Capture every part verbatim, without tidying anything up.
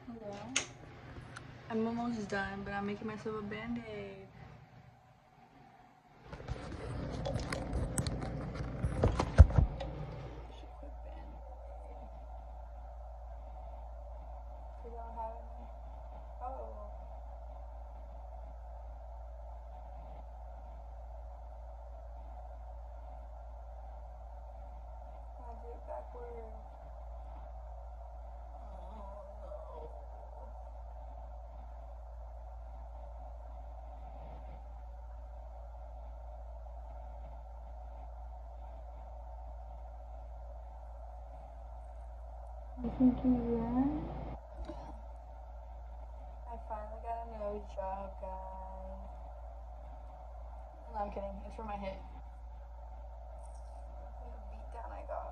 Hello. I'm almost done, but I'm making myself a band-aid. You think you learn? I finally got a nose job, guys. No, I'm kidding. It's for my hip. The beat down I got.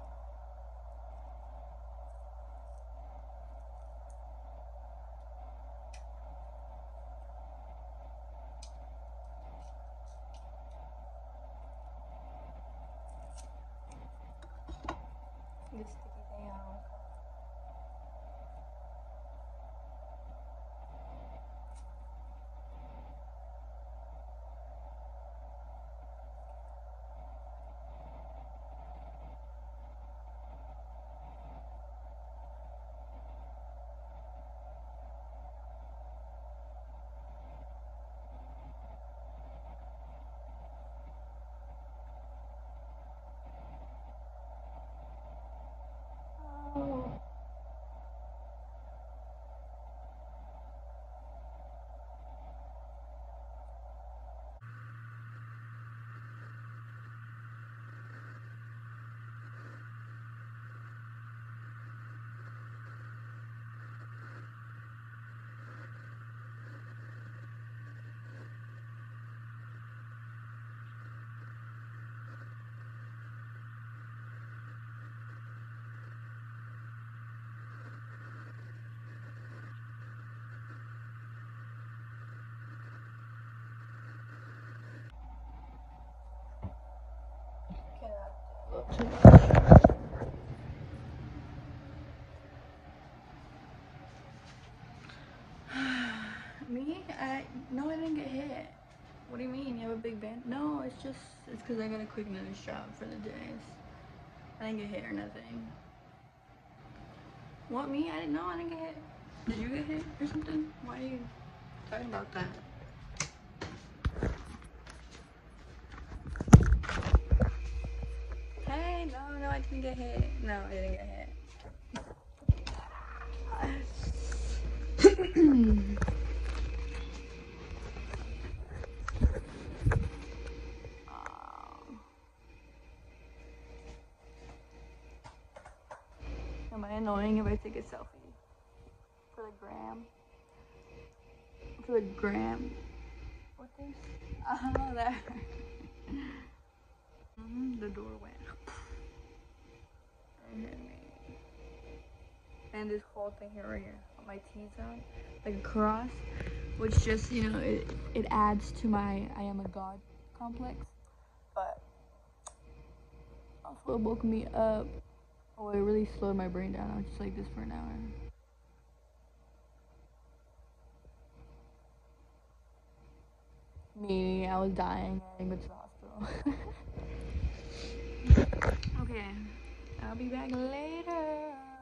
This sticky thing out. Oh. Me? I no, I didn't get hit. What do you mean? You have a big band? No, it's just it's because I got a quick nose job for the days. I didn't get hit or nothing. What, me? I didn't know. I didn't get hit. Did you get hit or something? Why are you talking about that? Hey, no, no, I didn't get hit. No, I didn't get hit. Am I annoying if I take a selfie? For the gram? For the gram? What this? Oh, that. Mm-hmm, the door went. And hit me. And this whole thing here, right here, on my T-zone, like a cross, which just, you know, it, it adds to my I am a god complex. But also it woke me up. Oh, it really slowed my brain down. I was just like this for an hour. Me, I was dying. I didn't go to the hospital. Okay, I'll be back later.